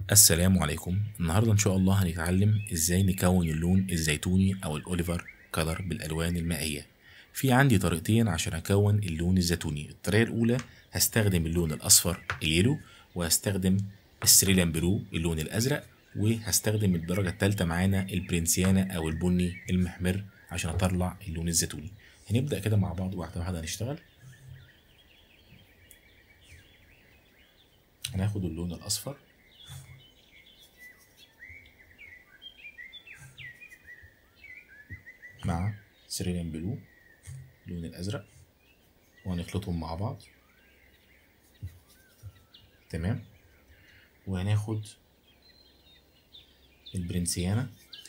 السلام عليكم. النهاردة إن شاء الله هنتعلم إزاي نكون اللون الزيتوني أو الأوليفر كولر بالألوان المائية. في عندي طريقتين عشان أكون اللون الزيتوني. الطريقة الأولى هستخدم اللون الأصفر اليلو، وهستخدم السريلان بلو اللون الأزرق، وهستخدم الدرجة التالتة معانا البرنسيانا أو البني المحمر عشان أطلع اللون الزيتوني. هنبدأ كده مع بعض واحدة واحدة هنشتغل. هناخد اللون الأصفر مع سيريليان بلو اللون الازرق وهنخلطهم مع بعض. تمام. وهناخد البرنسيانا،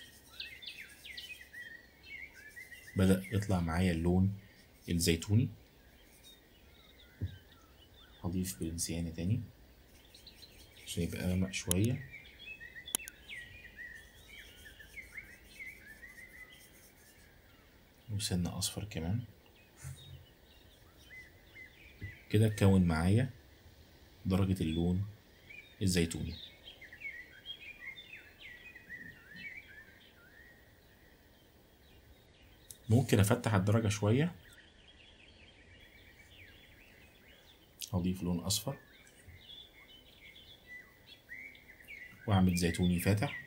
بدأ يطلع معايا اللون الزيتوني. هضيف برنسيانا تاني عشان يبقى غامق شوية، وسنة أصفر كمان. كده اتكون معايا درجة اللون الزيتوني. ممكن أفتح الدرجة شوية، هضيف لون أصفر وأعمل زيتوني فاتح،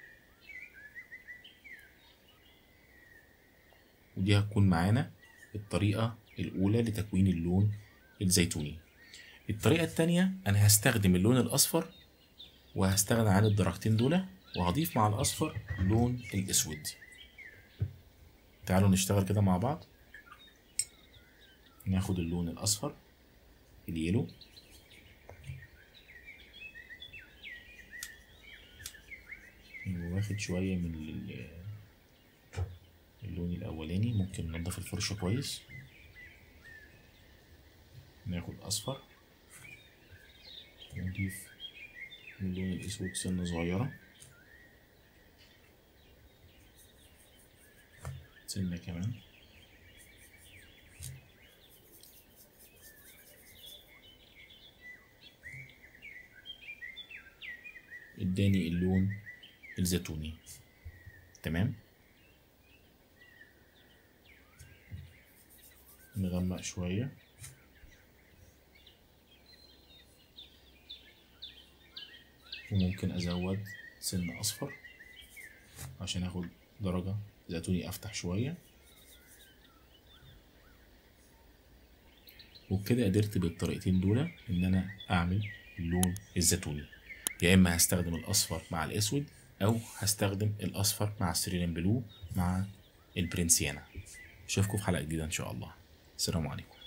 ودي هتكون معانا الطريقة الأولى لتكوين اللون الزيتوني. الطريقة التانية أنا هستخدم اللون الأصفر وهستغنى عن الدرجتين دول، وهضيف مع الأصفر اللون الأسود. تعالوا نشتغل كده مع بعض. ناخد اللون الأصفر اليلو، واخد شوية من اللون الأولاني. ممكن ننضف الفرشة كويس. ناخد أصفر ونضيف اللون الأسود سنة صغيرة، سنة كمان. اداني اللون الزيتوني. تمام. نغمق شوية، وممكن أزود سن أصفر عشان آخد درجة زيتوني أفتح شوية. وبكده قدرت بالطريقتين دول إن أنا أعمل اللون الزيتوني. يا إما هستخدم الأصفر مع الأسود، أو هستخدم الأصفر مع السيريلين بلو مع البرنسيانا. أشوفكم في حلقة جديدة إن شاء الله. السلام عليكم.